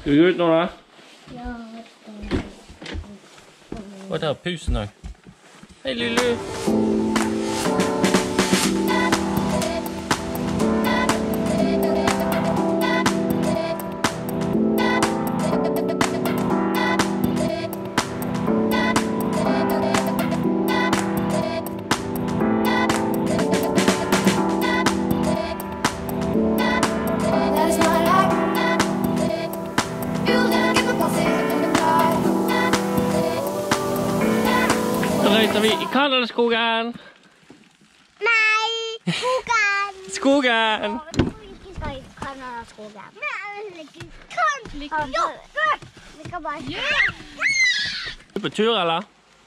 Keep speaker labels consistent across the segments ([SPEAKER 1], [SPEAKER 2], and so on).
[SPEAKER 1] Skal vi gå ut nå da?
[SPEAKER 2] Ja.
[SPEAKER 1] Og der er pausen også. Hei Lulu! Da reiser vi i Kanadaskogen!
[SPEAKER 2] Nei! Skogen!
[SPEAKER 1] Skogen!
[SPEAKER 2] Jeg tror ikke skal i Kanadaskogen. Nei, vi kan! Jo! Vi kan bare...
[SPEAKER 1] Er du på tur, eller?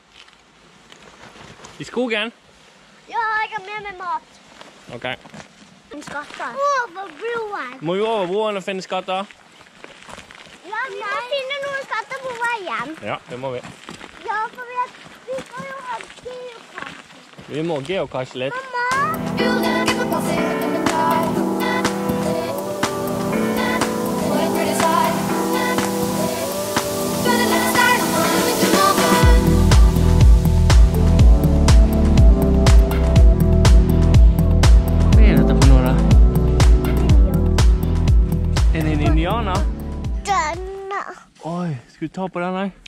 [SPEAKER 1] I skogen?
[SPEAKER 2] Ja, jeg har med meg mat.
[SPEAKER 1] Ok.
[SPEAKER 2] Skatter. Over broen.
[SPEAKER 1] Må vi over broen og finne skatter?
[SPEAKER 2] Ja, vi må finne noen skatter på veien.
[SPEAKER 1] Ja, det må vi.
[SPEAKER 2] Ja, for vi skal jo ha geocache.
[SPEAKER 1] Vi må geocache litt. Hva er dette for noe da? Er det en indianer?
[SPEAKER 2] Denne.
[SPEAKER 1] Oi, skal vi ta på den her?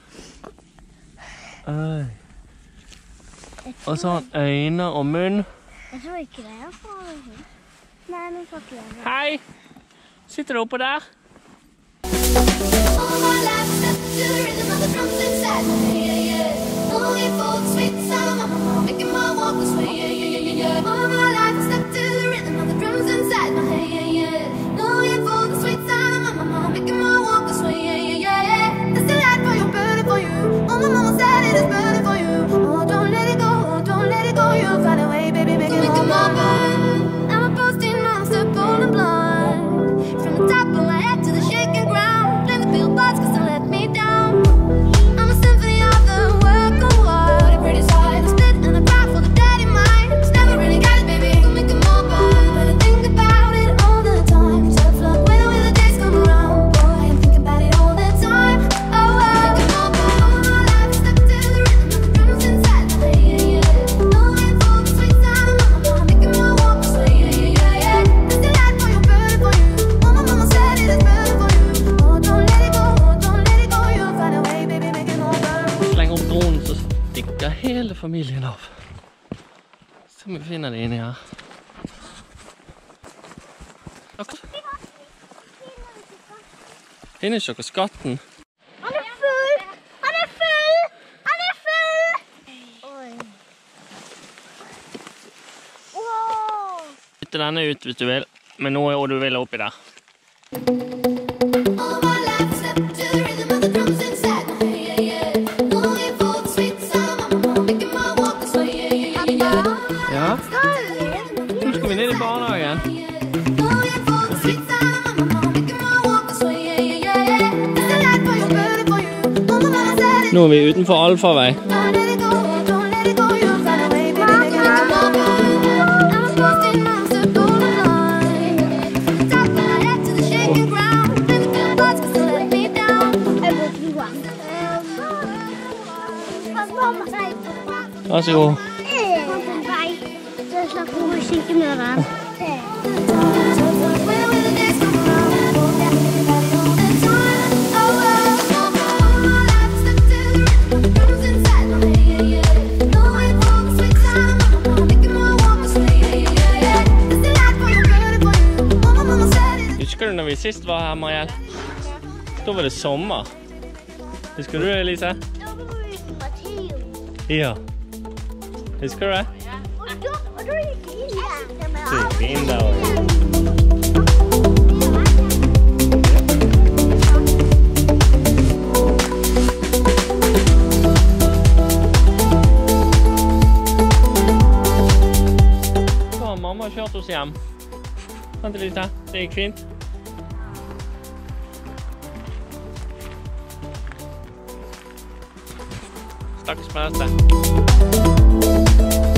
[SPEAKER 1] Oi. Og sånn øyne og munn.
[SPEAKER 2] Jeg tror ikke det er for henne. Nei, men får ikke det.
[SPEAKER 1] Hei! Sitter du oppe der? Hele familien av. Så vi finner det inni her. Finner ikke dere skatten?
[SPEAKER 2] Han er full! Han er full! Han er full! Oi. Wow!
[SPEAKER 1] Bytte denne ut hvis du vil, men nå er du vil oppi der. Ja. Nå skal vi ned i barnehagen. Nå er vi utenfor Alfavei. Vær så god.
[SPEAKER 2] Så slapper hun synkemøren.
[SPEAKER 1] Husker du når vi sist var her, Mariel? Da var det sommer. Husker du det, Elise?
[SPEAKER 2] Da var vi ute på Theo.
[SPEAKER 1] Ja. Husker du det?
[SPEAKER 2] Og da gikk vi inn der.
[SPEAKER 1] Så gikk vi inn der også. Så har mamma kjørt oss hjem. Sant, Elise? Det gikk fint. Snakkes med neste.